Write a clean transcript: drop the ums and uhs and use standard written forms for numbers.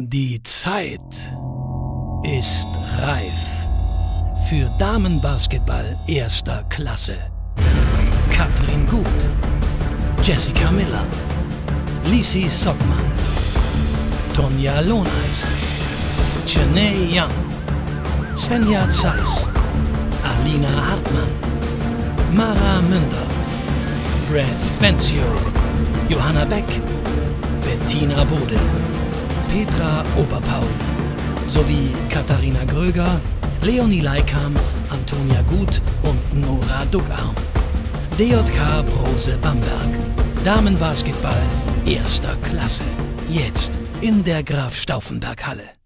Die Zeit ist reif für Damenbasketball erster Klasse. Katrin Gut, Jessica Miller, Lisi Sockmann, Tonja Lohneis, Cheney Young, Svenja Zeiss, Alina Hartmann, Mara Münder, Brad Benzio, Johanna Beck, Bettina Bode, Petra Oberpaul sowie Katharina Gröger, Leonie Leikam, Antonia Gut und Nora Duckarm. DJK Brose Bamberg. Damenbasketball erster Klasse. Jetzt in der Graf-Stauffenberg-Halle.